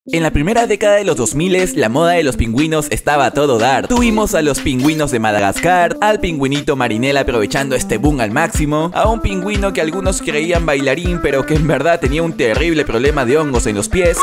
En la primera década de los 2000, la moda de los pingüinos estaba a todo dar. Tuvimos a los pingüinos de Madagascar, al pingüinito Marinela aprovechando este boom al máximo, a un pingüino que algunos creían bailarín pero que en verdad tenía un terrible problema de hongos en los pies.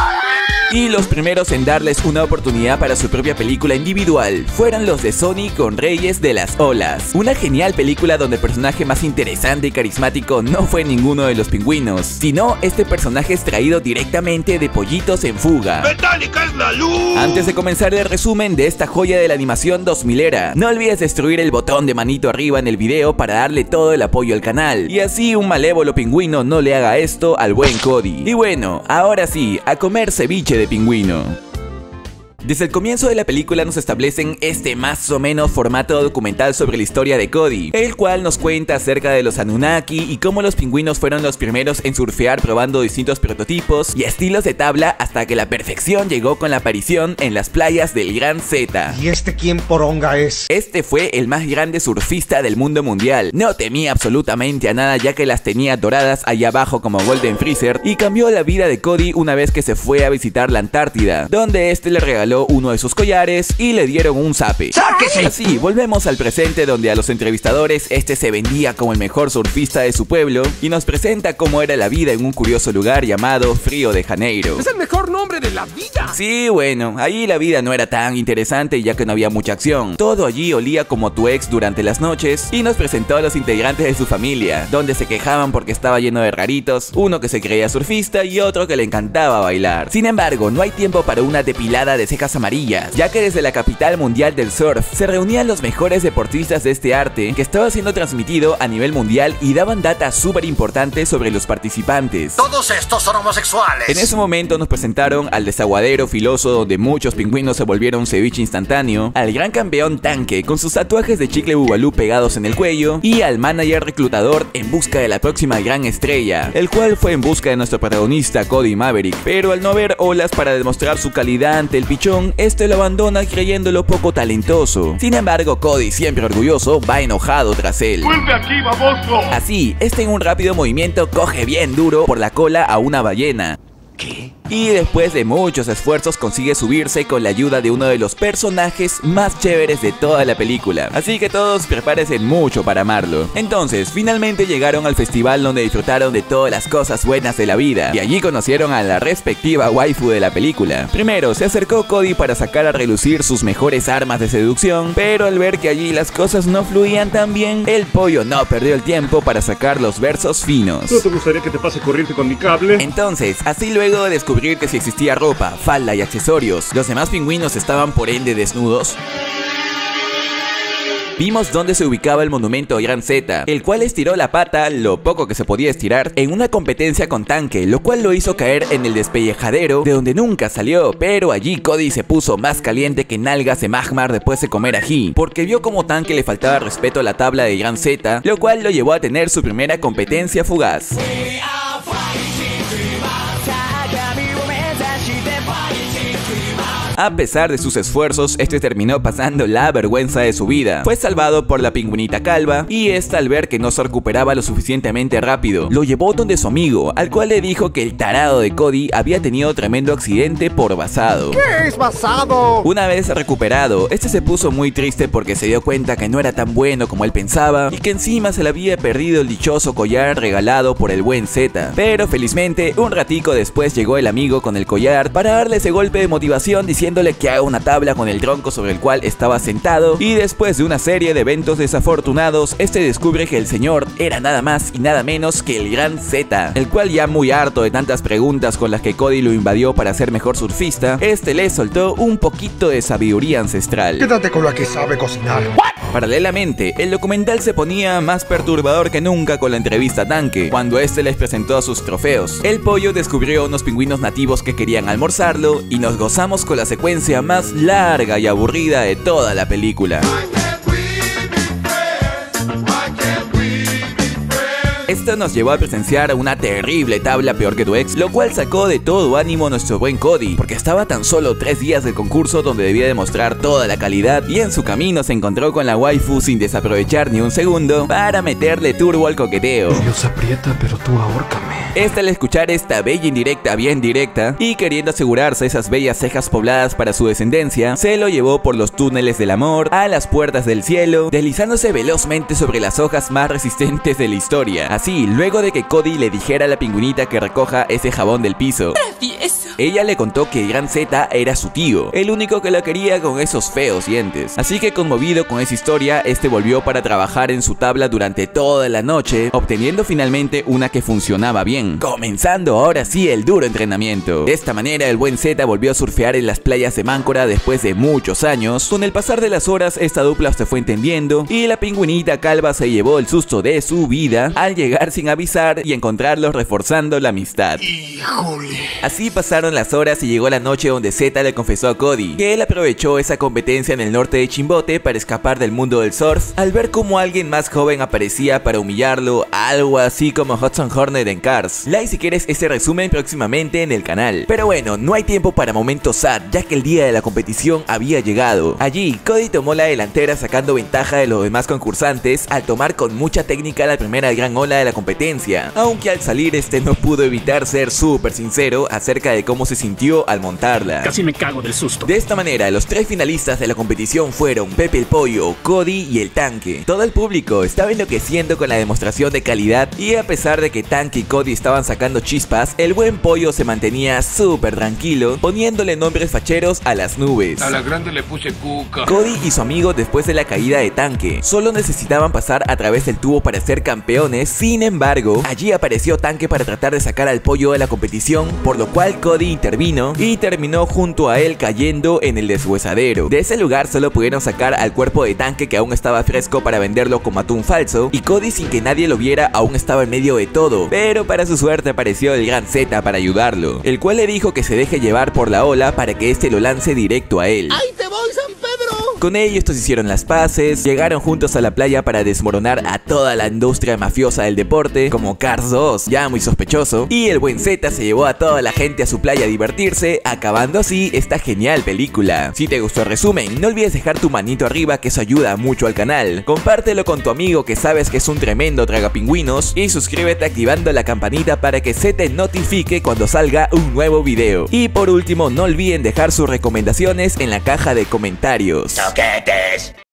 Y los primeros en darles una oportunidad para su propia película individual fueron los de Sony con Reyes de las Olas. Una genial película donde el personaje más interesante y carismático no fue ninguno de los pingüinos, sino este personaje extraído directamente de Pollitos en Fuga. ¡Metálica es la luz! Antes de comenzar el resumen de esta joya de la animación 2000era, no olvides destruir el botón de manito arriba en el video para darle todo el apoyo al canal, y así un malévolo pingüino no le haga esto al buen Cody. Y bueno, ahora sí, a comer ceviche de pingüino. Desde el comienzo de la película nos establecen este más o menos formato documental sobre la historia de Cody, el cual nos cuenta acerca de los Anunnaki y cómo los pingüinos fueron los primeros en surfear probando distintos prototipos y estilos de tabla hasta que la perfección llegó con la aparición en las playas del Gran Z. ¿Y este quién poronga es? Este fue el más grande surfista del mundo mundial, no temía absolutamente a nada ya que las tenía doradas allá abajo como Golden Freezer, y cambió la vida de Cody una vez que se fue a visitar la Antártida, donde este le regaló uno de sus collares y le dieron un zape. ¡Sáquese! Así, volvemos al presente donde a los entrevistadores este se vendía como el mejor surfista de su pueblo y nos presenta cómo era la vida en un curioso lugar llamado Río de Janeiro. ¡Es el mejor nombre de la vida! Sí, bueno, allí la vida no era tan interesante ya que no había mucha acción. Todo allí olía como tu ex durante las noches y nos presentó a los integrantes de su familia, donde se quejaban porque estaba lleno de raritos, uno que se creía surfista y otro que le encantaba bailar. Sin embargo, no hay tiempo para una depilada de cejas amarillas, ya que desde la capital mundial del surf se reunían los mejores deportistas de este arte que estaba siendo transmitido a nivel mundial y daban data súper importantes sobre los participantes. Todos estos son homosexuales. En ese momento nos presentaron al desaguadero filoso donde muchos pingüinos se volvieron ceviche instantáneo, al gran campeón Tanque con sus tatuajes de chicle bubalú pegados en el cuello y al manager reclutador en busca de la próxima gran estrella, el cual fue en busca de nuestro protagonista Cody Maverick, pero al no ver olas para demostrar su calidad ante el pichón, este lo abandona creyéndolo poco talentoso. Sin embargo, Cody, siempre orgulloso, va enojado tras él. ¡Vuelve aquí, baboso! Así, este en un rápido movimiento coge bien duro por la cola a una ballena. ¿Qué? Y después de muchos esfuerzos consigue subirse con la ayuda de uno de los personajes más chéveres de toda la película. Así que todos prepárense mucho para amarlo. Entonces, finalmente llegaron al festival donde disfrutaron de todas las cosas buenas de la vida. Y allí conocieron a la respectiva waifu de la película. Primero, se acercó Cody para sacar a relucir sus mejores armas de seducción, pero al ver que allí las cosas no fluían tan bien, el pollo no perdió el tiempo para sacar los versos finos. ¿No te gustaría que te pase corriente con mi cable? Entonces, así luego de descubrir que si existía ropa, falda y accesorios, los demás pingüinos estaban por ende desnudos, vimos dónde se ubicaba el monumento Gran Z, el cual estiró la pata, lo poco que se podía estirar, en una competencia con Tanque, lo cual lo hizo caer en el despellejadero de donde nunca salió. Pero allí Cody se puso más caliente que nalgas de magmar después de comer ají, porque vio como Tanque le faltaba respeto a la tabla de Gran Z, lo cual lo llevó a tener su primera competencia fugaz. A pesar de sus esfuerzos, este terminó pasando la vergüenza de su vida. Fue salvado por la pingüinita calva y esta, al ver que no se recuperaba lo suficientemente rápido, lo llevó donde su amigo, al cual le dijo que el tarado de Cody había tenido tremendo accidente por basado. ¿Qué es basado? Una vez recuperado, este se puso muy triste porque se dio cuenta que no era tan bueno como él pensaba y que encima se le había perdido el dichoso collar regalado por el buen Z. Pero felizmente, un ratico después llegó el amigo con el collar para darle ese golpe de motivación diciéndole que haga una tabla con el tronco sobre el cual estaba sentado, y después de una serie de eventos desafortunados, este descubre que el señor era nada más y nada menos que el Gran Z, el cual, ya muy harto de tantas preguntas con las que Cody lo invadió para ser mejor surfista, este le soltó un poquito de sabiduría ancestral. Quédate con la que sabe cocinar. Paralelamente, el documental se ponía más perturbador que nunca con la entrevista a Tanque, cuando este les presentó sus trofeos. El pollo descubrió unos pingüinos nativos que querían almorzarlo y nos gozamos con la secuencia más larga y aburrida de toda la película. Esto nos llevó a presenciar una terrible tabla peor que tu ex, lo cual sacó de todo ánimo a nuestro buen Cody, porque estaba tan solo 3 días del concurso donde debía demostrar toda la calidad, y en su camino se encontró con la waifu sin desaprovechar ni un segundo para meterle turbo al coqueteo. Dios aprieta, pero tú ahórcame. Al escuchar esta bella indirecta bien directa y queriendo asegurarse esas bellas cejas pobladas para su descendencia, se lo llevó por los túneles del amor a las puertas del cielo, deslizándose velozmente sobre las hojas más resistentes de la historia. Así, luego de que Cody le dijera a la pingüinita que recoja ese jabón del piso, ella le contó que Gran Z era su tío, el único que la quería con esos feos dientes. Así que conmovido con esa historia, este volvió para trabajar en su tabla durante toda la noche, obteniendo finalmente una que funcionaba bien, comenzando ahora sí el duro entrenamiento. De esta manera el buen Z volvió a surfear en las playas de Máncora después de muchos años. Con el pasar de las horas esta dupla se fue entendiendo y la pingüinita calva se llevó el susto de su vida al llegar sin avisar y encontrarlos reforzando la amistad. Híjole. Así pasaron las horas y llegó la noche donde Z le confesó a Cody que él aprovechó esa competencia en el norte de Chimbote para escapar del mundo del surf al ver cómo alguien más joven aparecía para humillarlo, algo así como Hudson Hornet en Cars. Like si quieres ese resumen próximamente en el canal. Pero bueno, no hay tiempo para momentos sad, ya que el día de la competición había llegado. Allí, Cody tomó la delantera sacando ventaja de los demás concursantes al tomar con mucha técnica la primera gran ola de la competencia, aunque al salir este no pudo evitar ser súper sincero acerca de cómo se sintió al montarla. Casi me cago del susto. De esta manera, los 3 finalistas de la competición fueron Pepe el Pollo, Cody y el Tanque. Todo el público estaba enloqueciendo con la demostración de calidad y a pesar de que Tanque y Cody estaban sacando chispas, el buen Pollo se mantenía súper tranquilo, poniéndole nombres facheros a las nubes. A la grande le puse cuca. Cody y su amigo, después de la caída de Tanque, solo necesitaban pasar a través del tubo para ser campeones. Sin embargo, allí apareció Tanque para tratar de sacar al Pollo de la competición, por lo cual Cody intervino y terminó junto a él cayendo en el deshuesadero. De ese lugar solo pudieron sacar al cuerpo de Tanque, que aún estaba fresco, para venderlo como atún falso, y Cody, sin que nadie lo viera, aún estaba en medio de todo, pero para su suerte apareció el Gran Z para ayudarlo, el cual le dijo que se deje llevar por la ola para que este lo lance directo a él. ¡Ahí te voy, San Pedro! Con ello estos hicieron las paces, llegaron juntos a la playa para desmoronar a toda la industria mafiosa del deporte, como Cars 2, ya muy sospechoso, y el buen Z se llevó a toda la gente a su playa a divertirse, acabando así esta genial película. Si te gustó el resumen, no olvides dejar tu manito arriba, que eso ayuda mucho al canal, compártelo con tu amigo que sabes que es un tremendo tragapingüinos, y suscríbete activando la campanita para que se te notifique cuando salga un nuevo video. Y por último, no olviden dejar sus recomendaciones en la caja de comentarios. ¡Soquetes!